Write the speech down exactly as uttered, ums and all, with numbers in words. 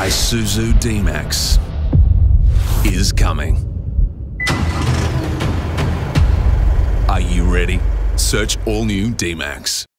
Isuzu D-MAX is coming. Are you ready? Search All-New D-MAX.